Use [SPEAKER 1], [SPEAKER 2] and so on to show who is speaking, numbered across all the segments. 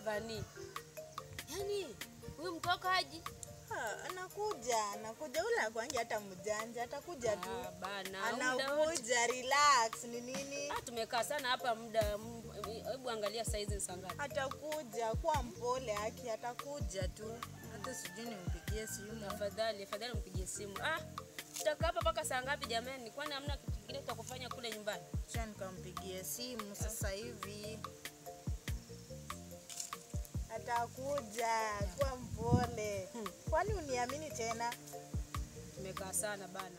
[SPEAKER 1] Vani. Yaani huyu mtoka haji?
[SPEAKER 2] Anakuja ule kwangi hata mjanja atakuja tu.
[SPEAKER 1] Bana.
[SPEAKER 2] Anakuja relax ni nini?
[SPEAKER 1] Tumekaa sana hapa muda. Hebu angalia size sangapi.
[SPEAKER 2] Atakuja kwa mpole haki atakuja tu. Hata sijui nimpigie simu.
[SPEAKER 1] Afadhali mpigie simu. Tutaka hapa mpaka saa ngapi jamani? Kwani hamna kitu kingine tutakufanya kule nyumbani?
[SPEAKER 2] Acha nikampigie simu sasa hivi. Atakuja kwa mpole. Kwani uniamini tena?
[SPEAKER 1] Tumekaa sana bana.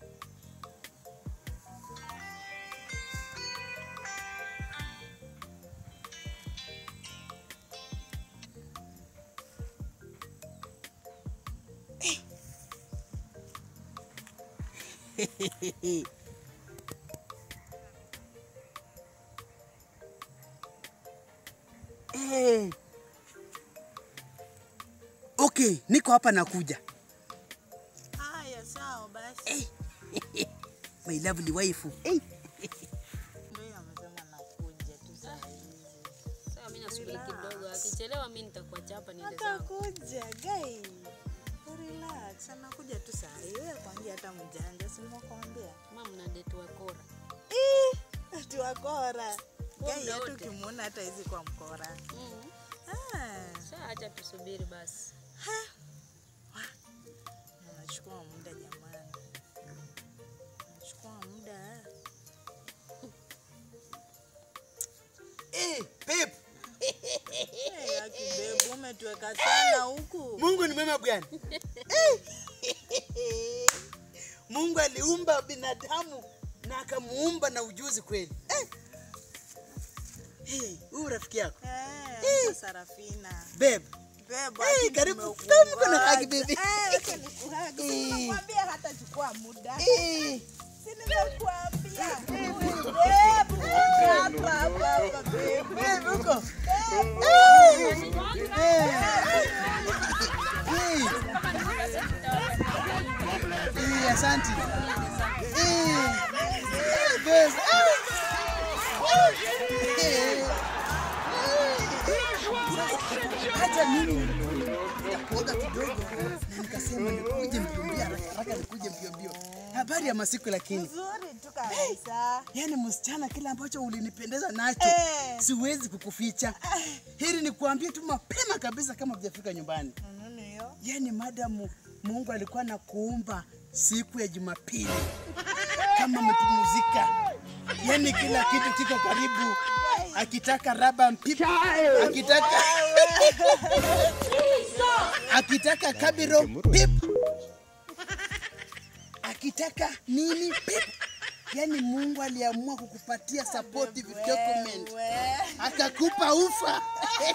[SPEAKER 3] Okay, niko hapa nakuja.
[SPEAKER 2] Haya sawa basi.
[SPEAKER 3] My lovely wife.
[SPEAKER 2] Ndio amesema nakuja tu sasa hivi.
[SPEAKER 1] Sawa mimi nasubiri kidogo. Akichelewa mimi nitakuacha hapa niende zangu.
[SPEAKER 2] Atakuja guys. Relax, anakuja tu saa hii. Wewe kwangi hata mjanja si mwakwambia.
[SPEAKER 1] Mama mna date wakora.
[SPEAKER 2] Tuwakora. Gai yetu kimuona hata hizi kwa mkora.
[SPEAKER 1] Sasa acha tusubiri basi.
[SPEAKER 2] Nachukua muda jamani. Nachukua muda.
[SPEAKER 3] Pep.
[SPEAKER 2] Akibebu umetuweka sana huku.
[SPEAKER 3] Mungu ni mwema bwana. Mungu aliumba binadamu na akamuumba na ujuzi kweli. Huyu rafiki yako.
[SPEAKER 2] Sarafina.
[SPEAKER 3] Babe.
[SPEAKER 2] Babe,
[SPEAKER 3] karibu tamu kuna hagi baby.
[SPEAKER 2] Acha nikuhagi. Nimekuambia hata chukua muda. Si nimekuambia.
[SPEAKER 3] Babe, uko. Asante. Hata mimi nitakuoga kidogo na nikasema nikuje mbio haraka nikuje mbio. Habari ya masiku lakini.
[SPEAKER 2] Nzuri tu kabisa.
[SPEAKER 3] Yaani msichana kile ambacho ulinipendeza nacho siwezi kukuficha. Hili nikuambie tu mapema kabisa kama hujafika nyumbani.
[SPEAKER 2] Nini hiyo?
[SPEAKER 3] Yaani madam Mungu alikuwa anakuumba siku ya Jumapili. Kama umepumzika. Yaani kila kitu kiko karibu. Akitaka raba mpipa, akitaka kabiro pip, akitaka nini pip. Yaani Mungu aliamua kukupatia supportive document. Akakupa ufa.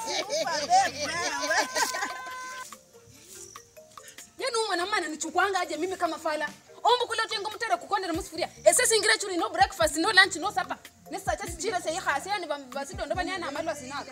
[SPEAKER 1] Yaani mwanamama ananichukuanga aje mimi kama fala. Ombu kule tengo mutera kukonda na musifuria. Sasa ingira churi no breakfast no lunch no supper. Nesa cha chira sai khasi yani basido ndo bani ana amalwa sinaka.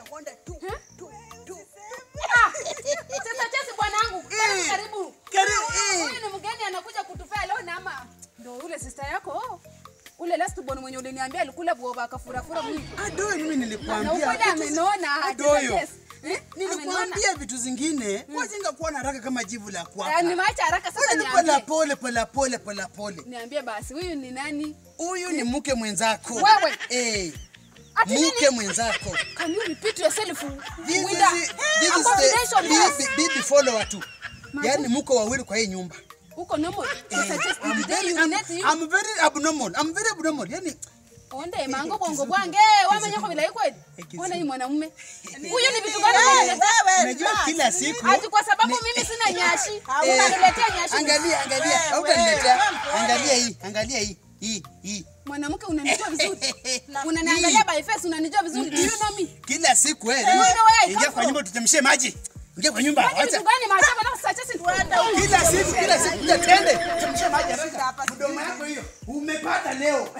[SPEAKER 1] Sasa chesi bwanangu karibu. Huyu ni mgeni anakuja kutufaa leo na ama ndo ule sister yako. Ule last born mwenye uliniambia alikula boba akafurafura mimi.
[SPEAKER 3] Adoyo mimi nilikwambia.
[SPEAKER 1] Na amenona
[SPEAKER 3] Adoyo. Nilikwambia vitu zingine wazinga kuwa na haraka kama jivu la kwako.
[SPEAKER 1] Nimeacha haraka sasa niambie.
[SPEAKER 3] Pole.
[SPEAKER 1] Niambie basi huyu ni nani?
[SPEAKER 3] Huyu ni mke mwenzako.
[SPEAKER 1] Wewe.
[SPEAKER 3] Mke mwenzako.
[SPEAKER 1] Can you repeat yourself?
[SPEAKER 3] This is the baby follower tu. Yaani mko wawili kwa hii nyumba.
[SPEAKER 1] Uko normal.
[SPEAKER 3] I'm very abnormal. Yaani
[SPEAKER 1] onde mango bongo bwange wamenya kwa bila kweli. Ona hii mwanamume. Huyu ni vitu gani unaletea?
[SPEAKER 3] Unajua kila siku.
[SPEAKER 1] Ati kwa sababu mimi sina nyashi. Unaniletea nyashi.
[SPEAKER 3] Angalia. Hautaniletea. Angalia hii.
[SPEAKER 1] Mwanamke unanijua vizuri. Unaniangalia by face unanijua vizuri. Do you know me?
[SPEAKER 3] Kila siku ingia kwa nyumba tutemshie maji. Ingia kwa nyumba.
[SPEAKER 1] Acha. Vitu gani maajabu na sasa sisi tuenda huko.
[SPEAKER 3] Kila siku twende. Tutemshie maji hapa. Mdomo yako hiyo. Umepata leo.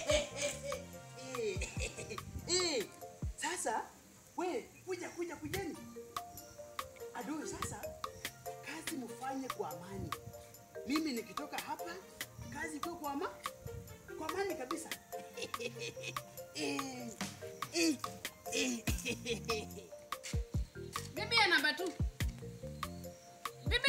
[SPEAKER 3] Sasa wewe kujeni. Adoyo sasa kazi mfanye kwa amani. Mimi nikitoka hapa kazi kwa amani kabisa.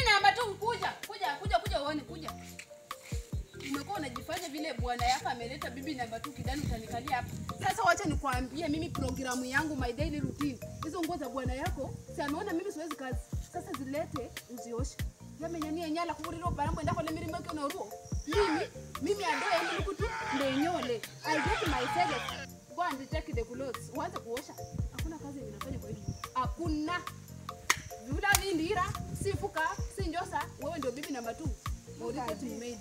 [SPEAKER 1] namba 2 kuja uone kuja. Umekuwa unajifanya vile bwana yako ameleta bibi namba 2 kidani utanikalia hapa. Sasa wacha nikwambie mimi programu yangu my daily routine. Hizo nguo za bwana yako, si ameona mimi siwezi kazi. Sasa zilete uzioshe. Yamenyania nyala kuburiro barambo ndako le mirimo yake unaruo. Mimi Adoyo yangu kutu ndenyole. I get myself. Go and take the clothes. Uanze kuosha. Hakuna kazi ninafanya kwa hili. Hakuna. Vula vindira, sifuka, sinjosa, wewe ndio bibi namba 2. Maulize tu maid.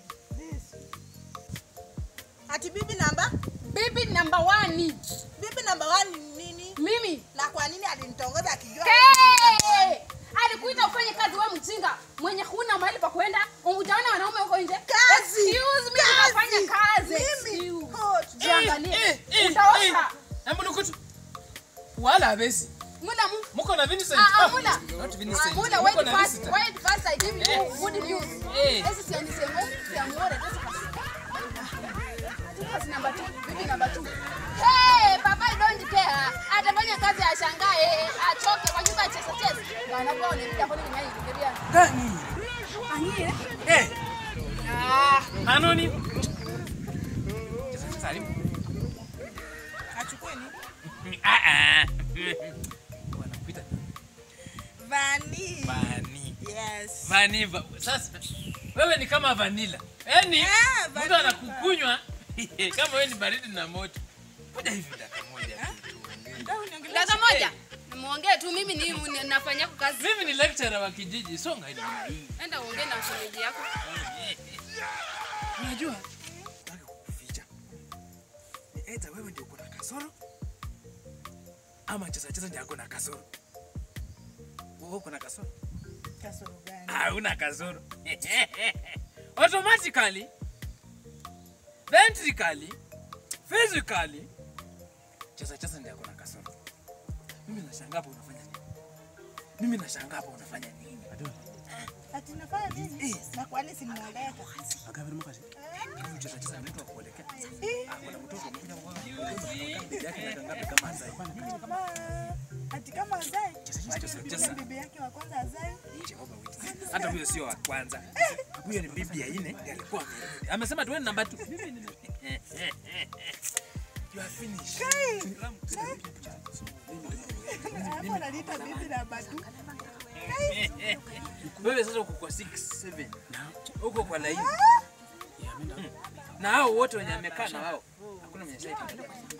[SPEAKER 2] Ati bibi namba?
[SPEAKER 1] Bibi namba 1.
[SPEAKER 2] Bibi namba 1 nini?
[SPEAKER 1] Mimi.
[SPEAKER 2] Na kwa nini alinitongoza akijua?
[SPEAKER 1] Hey! Alikuita ufanye kazi wewe mjinga. Mwenye huna mahali pa kwenda, unaona wanaume huko nje.
[SPEAKER 2] Kazi.
[SPEAKER 1] Excuse me, unafanya kazi.
[SPEAKER 2] Mimi.
[SPEAKER 1] Jiangalie. Utaosha.
[SPEAKER 4] Hebu nukutu. Wala besi.
[SPEAKER 1] Mula
[SPEAKER 4] Muko na Vincent.
[SPEAKER 1] Mula.
[SPEAKER 4] Not Vincent.
[SPEAKER 1] Mula, wait first, I give you good news. Esi si anisemo, si amore, kasi number 2, bibi number 2. Hey, papa don't care. Atafanya kazi ashangae, achoke kwa nyumba chesa. Bana bwana ni hapo ni nani kibiria.
[SPEAKER 3] Gani?
[SPEAKER 1] Anie?
[SPEAKER 4] Anoni. Sasa salimu.
[SPEAKER 2] Achukue ni?
[SPEAKER 4] Wanakuita
[SPEAKER 2] Vani.
[SPEAKER 4] Vani.
[SPEAKER 2] Yes.
[SPEAKER 4] Vani. Sasa wewe ni kama vanilla. Yaani mtu anakukunywa kama wewe ni baridi na moto. Ngoja hivi dakika moja.
[SPEAKER 1] Dakika moja. Muongee tu mimi ni nafanya kazi.
[SPEAKER 4] Mimi ni lecturer wa kijiji. Songa hivi.
[SPEAKER 1] Enda uongee na shemeji yako.
[SPEAKER 4] Unajua? Nataka kukuficha. Ni eti wewe ndio uko na kasoro? Ama cheza ndio uko na kasoro? Wewe uko na kasoro?
[SPEAKER 2] Kasoro gani?
[SPEAKER 4] Una kasoro. Automatically, ventrically, physically, cheza ndio uko na kasoro. Mimi nashangaa hapo unafanya nini? Adoyo.
[SPEAKER 2] Ati nafanya nini? Na kwa nini simueleka?
[SPEAKER 4] Agaviri mkazi. Cheza ndio kuelekea. Kuna mtoto mmoja kama Azai.
[SPEAKER 2] Ati kama Azai?
[SPEAKER 4] Cheza.
[SPEAKER 2] Bibi yake wa kwanza Azai.
[SPEAKER 4] Hata huyo sio wa kwanza. Huyo ni bibi ya 4 alikuwa amerudi. Amesema tuwe namba 2. You are finished.
[SPEAKER 2] Hapo analita bibi namba 2.
[SPEAKER 4] Wewe sasa uko kwa 6 7. Uko kwa line. Na hao wote wenye amekaa na wao. Hakuna mwenye saipata.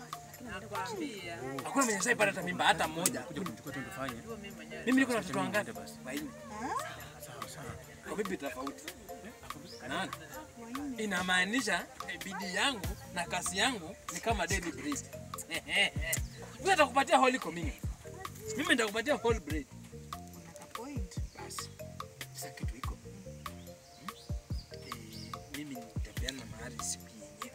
[SPEAKER 4] Hakuna mwenye saipata hata mimba hata mmoja. Kuja kumchukua tu ndofanye. Mimi niko na watoto wangapi basi? 4. Sawa. Kwa bibi tofauti. Nani? Inamaanisha bidii yangu na kasi yangu ni kama daily bread. Wewe atakupatia holy communion. Mimi nitakupatia whole bread.
[SPEAKER 2] Point.
[SPEAKER 4] Basi. Sasa kitu iko. Mimi nitapeana mahali siku yenyewe.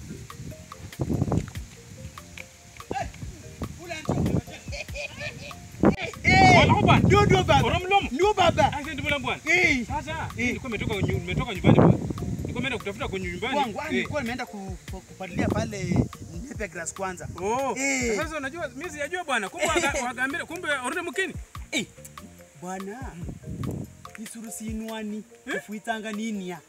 [SPEAKER 3] Ndio baba.
[SPEAKER 5] Asante bwana bwana. Sasa nilikuwa nimetoka nyumbani bwana. Nilikuwa nimeenda kutafuta kwenye nyumbani.
[SPEAKER 3] Wangu nilikuwa nimeenda kupalilia pale Ndepe grass kwanza.
[SPEAKER 5] Sasa unajua mimi sijajua bwana. Kumbe wakaambia kumbe urudi mkini.
[SPEAKER 3] Bwana. Isurusi inwani. Kufuitanga nini ya?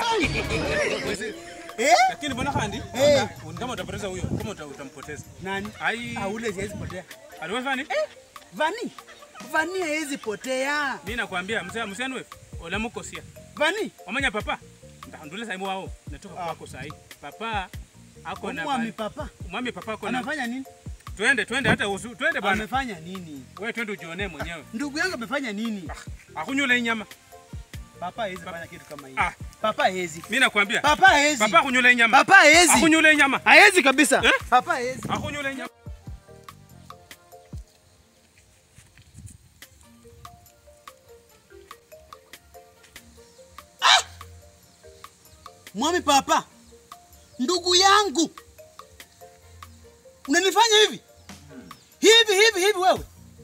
[SPEAKER 5] Lakini bwana Khandi, kama utapoteza huyo, kama utampoteza.
[SPEAKER 3] Nani? Ule siwezi potea.
[SPEAKER 5] Aliweza nini?
[SPEAKER 3] Vani haiwezi potea.
[SPEAKER 5] Mimi nakwambia msianu wewe, ola mkosia.
[SPEAKER 3] Vani?
[SPEAKER 5] Wamanya papa. Ndandule saimu wao. Natoka kwako sahi. Papa ako na
[SPEAKER 3] mwami papa.
[SPEAKER 5] Mwami papa ako na.
[SPEAKER 3] Anafanya nini?
[SPEAKER 5] Twende hata twende bwana.
[SPEAKER 3] Amefanya nini?
[SPEAKER 5] Wewe twende ujione mwenyewe.
[SPEAKER 3] Ndugu yangu amefanya nini?
[SPEAKER 5] Akunyule nyama.
[SPEAKER 3] Papa hawezi fanya kitu kama hiyo. Papa hawezi.
[SPEAKER 5] Mimi nakwambia.
[SPEAKER 3] Papa hawezi.
[SPEAKER 5] Papa akunyule nyama.
[SPEAKER 3] Papa hawezi.
[SPEAKER 5] Akunyule nyama.
[SPEAKER 3] Hawezi kabisa. Papa hawezi.
[SPEAKER 5] Akunyule nyama.
[SPEAKER 3] Mwami papa. Ndugu yangu. Unanifanya hivi? Hivi wewe.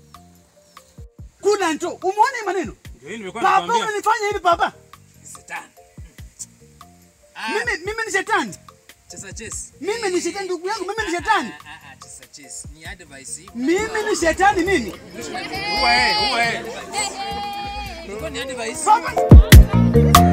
[SPEAKER 3] Kuna nto. Umeona maneno? Papa unanifanya hivi papa?
[SPEAKER 4] Shetani.
[SPEAKER 3] Mimi ni shetani.
[SPEAKER 4] Chess.
[SPEAKER 3] Mimi ni shetani ndugu yangu, mimi ni shetani.
[SPEAKER 4] Chess. Ni advice.
[SPEAKER 3] Mimi ni shetani mimi.
[SPEAKER 5] Uwe.
[SPEAKER 4] Ilikuwa ni advice.